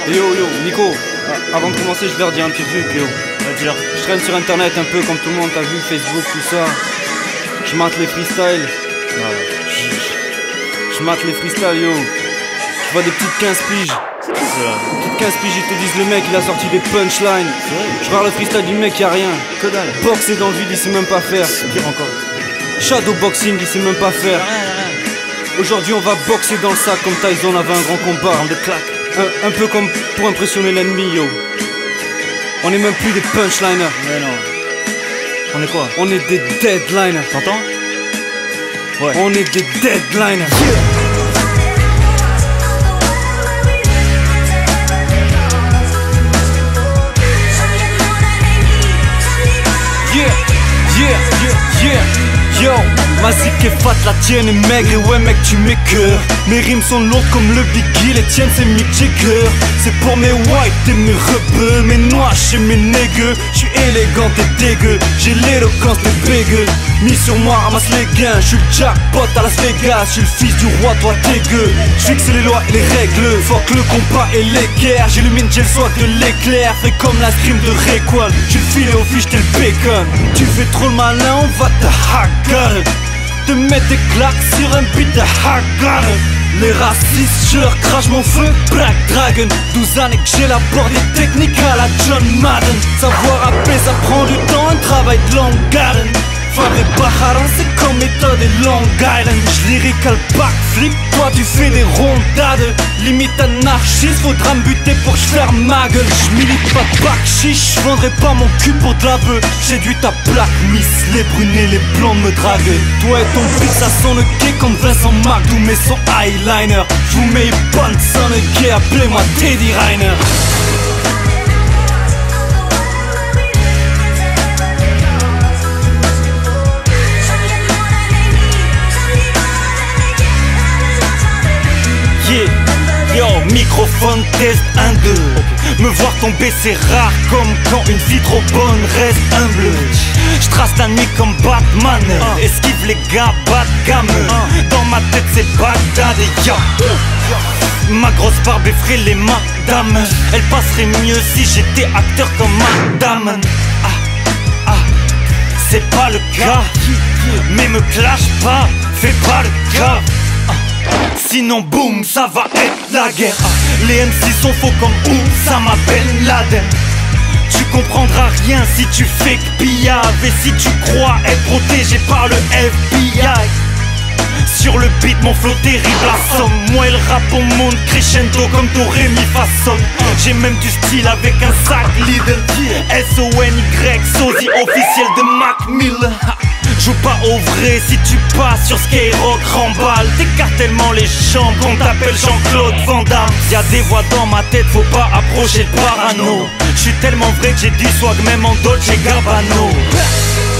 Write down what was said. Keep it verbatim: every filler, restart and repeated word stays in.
Yo yo, Nico, ah, avant de commencer, je vais redire un petit truc, yo. C'est-à-dire, je traîne sur internet un peu comme tout le monde, t'as vu, Facebook, tout ça. Je mate les freestyles. ouais. Je, je, je mate les freestyles, yo. Je vois des petites quinze piges. C'est tout ça. Des petites quinze piges, ils te disent le mec, il a sorti des punchlines. C'est vrai. Je regarde le freestyle du mec, y'a rien. Que dalle. Boxer dans le vide, il sait même pas faire. Pire encore. Shadowboxing, il sait même pas faire. Rien, rien. Aujourd'hui, on va boxer dans le sac comme Tyson avait un grand combat. Bande de claques. Un, un peu comme pour impressionner l'ennemi, yo. On est même plus des punchliners. Mais non. On est quoi? On est des deadliners. T'entends? Ouais. On est des deadliners. Yeah, yeah, yeah, yeah. Yo, ma zik est fat, la tienne est maigre et ouais mec tu m'écœures. Mes rimes sont lourdes comme le Biggie, les tiennes c'est Mick Jagger. C'est pour mes whites et mes rebeux, mes noirs et mes négueux. J'suis élégant et dégueu, j'ai l'éloquence des bégueux. Mis sur moi, ramasse les gains, j'suis le jackpot à Las Vegas. J'suis le fils du roi, toi dégueu. J'fixe les lois et les règles, fuck le combat et l'équerre. J'illumine, j'ai le soir de l'éclair, fais comme la scream de Rayquan. J'suis le filet au fiche, t'es le bacon. Tu fais trop le malin, on va te hacker. Te mettre des claques sur un beat de hacker. Les racistes, je leur crache mon feu, Black Dragon. douze années que j'élabore des techniques à la John Madden. Savoir rapper, ça prend du temps, un travail de longue haleine. Fabre Bajaran, c'est comme état des Long Island. J'lyrical backflip, toi tu fais des rondades. Limite anarchiste, faudra me buter pour que j'ferme ma gueule. J'milite pas back chiche, j'vendrai pas mon cul pour de la beuh. J'séduis ta black miss, les brunes et les blondes me draguent. Toi et ton beat, ça sent le gay comme Vincent McDoom mais son eyeliner. J'vous mets bonne son de gay, appelez-moi Teddy Reiner. Yo, microphone test un deux. Me voir tomber c'est rare comme quand une fille trop bonne reste humble. J'trace la nuit comme Batman, esquive les gars, bas de gamme. Dans ma tête c'est Bagdad et yo. Ma grosse barbe effraie les madames. Elle passerait mieux si j'étais acteur comme madame. Ah, ah, c'est pas le cas. Mais me clash pas, fais pas le cas. Sinon boum, ça va être la guerre. Les M C sont faux comme Oussama Ben Laden. Tu comprendras rien si tu fais que pillave. Et si tu crois être protégé par le F B I. Sur le beat, mon flow terrible assomme. Moi et le rap on monte crescendo comme do ré mi fa sol. J'ai même du style avec un sac Lidl. S O N Y, sosie officiel de Mac Mill. Joue pas au vrai si tu passes sur Skyrock, remballe. T'écartes tellement les jambes qu'on t'appelle Jean-Claude Van Damme. Y'a des voix dans ma tête, faut pas approcher le parano. J'suis tellement vrai que j'ai du swag même en Dolce Gabbana.